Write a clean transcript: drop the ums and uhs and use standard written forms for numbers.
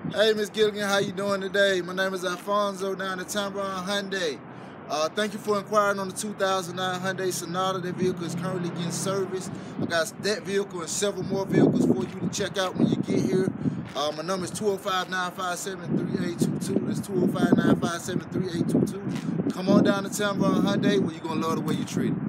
Hey, Miss Gilligan, how you doing today? My name is Alfonso down at Tameron Hyundai. Thank you for inquiring on the 2009 Hyundai Sonata. That vehicle is currently getting serviced. I got that vehicle and several more vehicles for you to check out when you get here. My number is 205-957-3822. That's 205-957-3822. Come on down to Tameron Hyundai where you're going to love the way you're treated.